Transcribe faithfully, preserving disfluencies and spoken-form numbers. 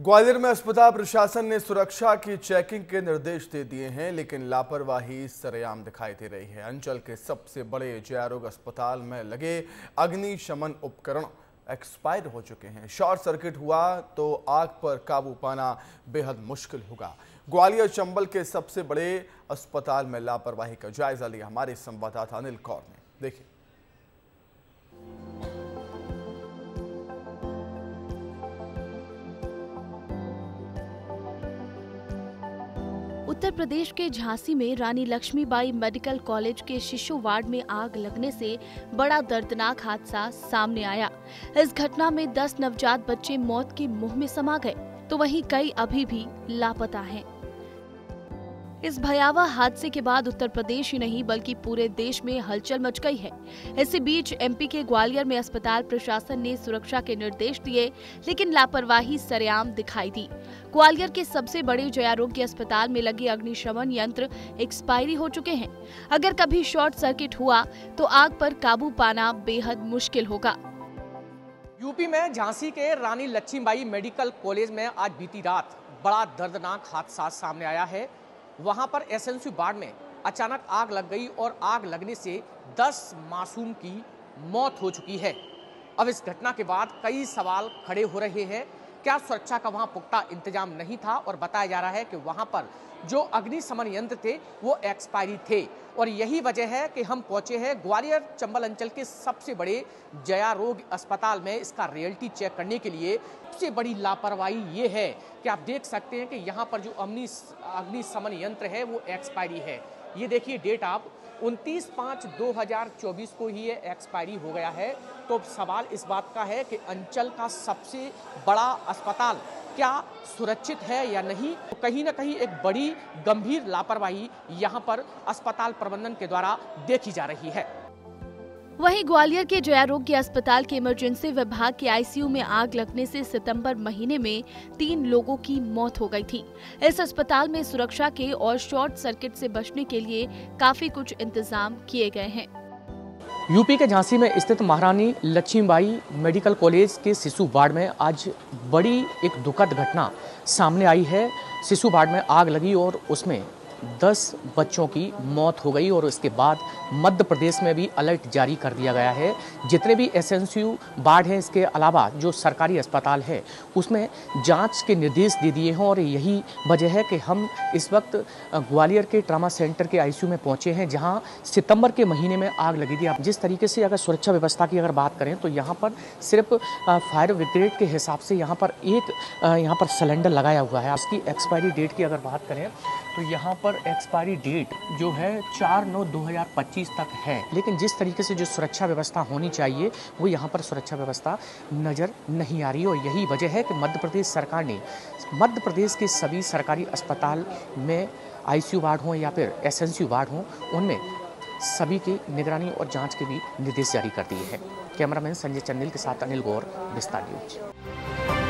ग्वालियर में अस्पताल प्रशासन ने सुरक्षा की चेकिंग के निर्देश दे दिए हैं, लेकिन लापरवाही सरेआम दिखाई दे रही है। अंचल के सबसे बड़े जयारोग अस्पताल में लगे अग्निशमन उपकरण एक्सपायर हो चुके हैं। शॉर्ट सर्किट हुआ तो आग पर काबू पाना बेहद मुश्किल होगा। ग्वालियर चंबल के सबसे बड़े अस्पताल में लापरवाही का जायजा लिया हमारे संवाददाता अनिल कौर ने। देखिए। उत्तर प्रदेश के झांसी में रानी लक्ष्मीबाई मेडिकल कॉलेज के शिशु वार्ड में आग लगने से बड़ा दर्दनाक हादसा सामने आया। इस घटना में दस नवजात बच्चे मौत के मुंह में समा गए, तो वहीं कई अभी भी लापता हैं। इस भयावह हादसे के बाद उत्तर प्रदेश ही नहीं बल्कि पूरे देश में हलचल मच गई है। इसी बीच एमपी के ग्वालियर में अस्पताल प्रशासन ने सुरक्षा के निर्देश दिए, लेकिन लापरवाही सरेआम दिखाई दी। ग्वालियर के सबसे बड़े जयारोग्य अस्पताल में लगे अग्निशमन यंत्र एक्सपायरी हो चुके हैं। अगर कभी शॉर्ट सर्किट हुआ तो आग पर काबू पाना बेहद मुश्किल होगा। यूपी में झांसी के रानी लक्ष्मीबाई मेडिकल कॉलेज में आज बीती रात बड़ा दर्दनाक हादसा सामने आया है। वहां पर एसएनसी वार्ड में अचानक आग लग गई और आग लगने से दस मासूम की मौत हो चुकी है। अब इस घटना के बाद कई सवाल खड़े हो रहे हैं। क्या सुरक्षा का वहां पुख्ता इंतजाम नहीं था? और बताया जा रहा है कि वहां पर जो अग्निशमन यंत्र थे वो एक्सपायरी थे, और यही वजह है कि हम पहुंचे हैं ग्वालियर चंबल अंचल के सबसे बड़े जयारोग अस्पताल में इसका रियलिटी चेक करने के लिए। सबसे बड़ी लापरवाही ये है कि आप देख सकते हैं कि यहाँ पर जो अग्नि अग्निशमन यंत्र है वो एक्सपायरी है। ये देखिए डेट आप उनतीस पाँच दो हज़ार चौबीस को ही ये एक्सपायरी हो गया है। तो सवाल इस बात का है कि अंचल का सबसे बड़ा अस्पताल क्या सुरक्षित है या नहीं? तो कहीं ना कहीं एक बड़ी गंभीर लापरवाही यहाँ पर अस्पताल प्रबंधन के द्वारा देखी जा रही है। वहीं ग्वालियर के जयारोग्य अस्पताल के इमरजेंसी विभाग के आईसीयू में आग लगने से सितंबर महीने में तीन लोगों की मौत हो गई थी। इस अस्पताल में सुरक्षा के और शॉर्ट सर्किट से बचने के लिए काफी कुछ इंतजाम किए गए हैं। यूपी के झांसी में स्थित महारानी लक्ष्मीबाई मेडिकल कॉलेज के शिशु वार्ड में आज बड़ी एक दुखद घटना सामने आई है। शिशु वार्ड में आग लगी और उसमें दस बच्चों की मौत हो गई, और इसके बाद मध्य प्रदेश में भी अलर्ट जारी कर दिया गया है। जितने भी एसएनसीयू वार्ड हैं, इसके अलावा जो सरकारी अस्पताल है उसमें जांच के निर्देश दे दिए हैं। और यही वजह है कि हम इस वक्त ग्वालियर के ट्रामा सेंटर के आईसीयू में पहुंचे हैं, जहां सितंबर के महीने में आग लगी थी। जिस तरीके से अगर सुरक्षा व्यवस्था की अगर बात करें तो यहाँ पर सिर्फ फायर ब्रिगेड के हिसाब से यहाँ पर एक यहाँ पर सिलेंडर लगाया हुआ है। उसकी एक्सपायरी डेट की अगर बात करें तो यहाँ पर एक्सपायरी डेट जो है चार नौ दो हज़ार पच्चीस तक है। लेकिन जिस तरीके से जो सुरक्षा व्यवस्था होनी चाहिए वो यहाँ पर सुरक्षा व्यवस्था नज़र नहीं आ रही, और यही वजह है कि मध्य प्रदेश सरकार ने मध्य प्रदेश के सभी सरकारी अस्पताल में आईसीयू वार्ड हों या फिर एसएनसी वार्ड हों, उनमें सभी की निगरानी और जाँच के भी निर्देश जारी कर दिए हैं। कैमरामैन संजय चंदेल के साथ अनिल गौर, विस्तार न्यूज।